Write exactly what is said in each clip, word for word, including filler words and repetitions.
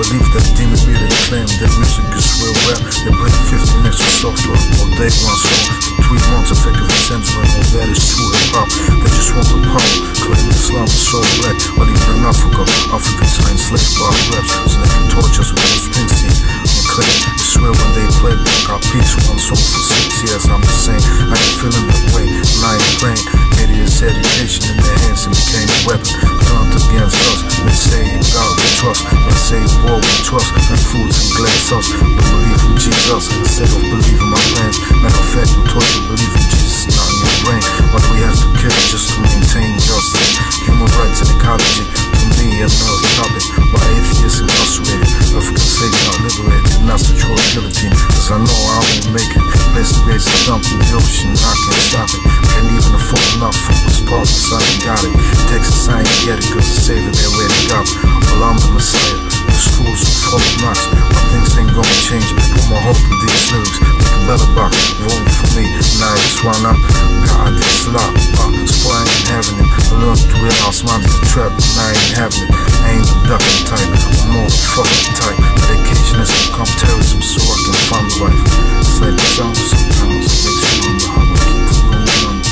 believe that demon really claim that music is real rap. They play fifty minutes of software all day, one song for three months, effectively censoring all that is true hip-hop. They just want the power, claiming Islam is so black. But even in Africa, Africans are enslaved by raps, so they can torch us with those Springsteen and claim. I swear when they play got peace, one song for six years. I'm just saying, I ain't feeling that way, and I ain't praying. Idiots' education in their hands and became a weapon turned against us. They say in God we trust, they say war we trust, and fools and glass us. But believe in Jesus instead of believing my plans. Matter of fact, we taught you believe in Jesus, not in your brain. Why do we have to kill just to maintain justice? Human rights and ecology, to me, another topic. Why atheists incarcerated, African slaves not liberated, not such true guillotine. Cause I know I won't make it. Place the race is dumped in the ocean, I can't stop it. Can't even afford enough for this partners, I ain't got it. Texas, I ain't get it, cause the savior they're ready to go. Well, I'm the Messiah, the schools are full of knocks. My things ain't gonna change, put my hope in these lyrics. Make a better box, vote for me, now it's one up. God, this lot, uh, so I ain't having it. I learned to realize mine is a trap, and I ain't having it. I ain't the ducking type, I'm more the fucking type. Medication has become terrorism, so I can find the life. It's like the jungle sometimes, it makes me wonder how I keep from going on.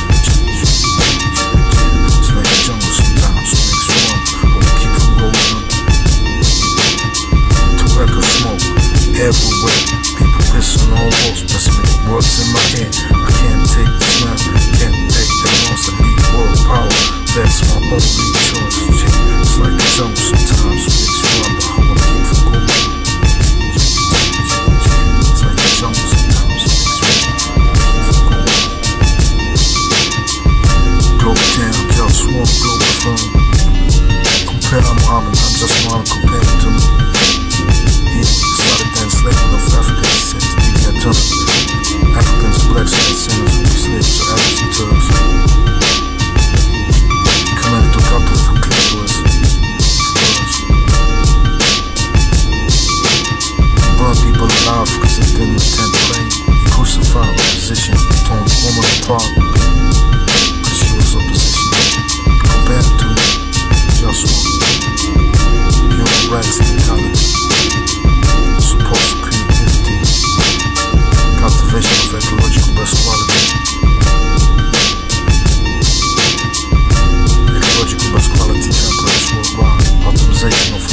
It's like the jungle sometimes, it makes me wonder how I keep from going on. Tobacco smoke everywhere, people pissing on walls, pressing me words in my head. I can't take the smell, can't take the loss. I need world power, that's my only choice. It's like the jungle sometimes, it makes me wonder how I keep from going on. It's like the jungle sometimes, it makes me wonder how I keep from going on. Global town, JustWar, Globalfirm. Compare Muhammad, I just wanna compare him to me. He started then enslavement of Africans since the eternal. Africans, blacks, and sinners who be slaves to Arabs and Turks. Commanded to cut off the clitoris. He burned people alive because they didn't attend praying. He crucified opposition, torn the woman apart because she was opposition. Compared to JustWar, human rights and ecology, support for creativity, cultivation of ecological best quality, ecological best quality templates worldwide, optimization of